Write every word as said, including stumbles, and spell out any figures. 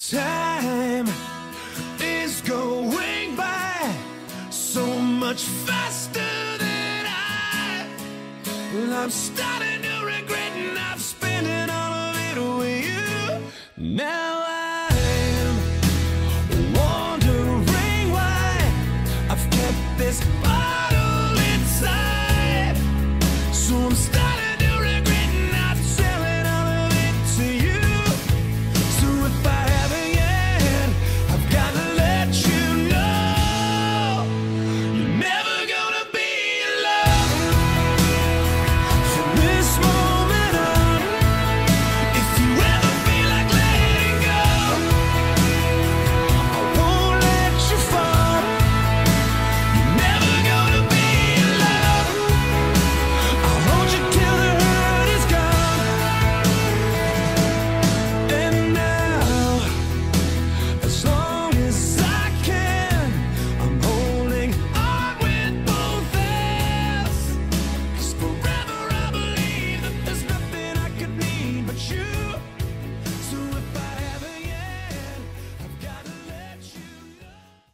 Time is going by so much faster than I. Well, I'm starting to regret not spending all of it with you now.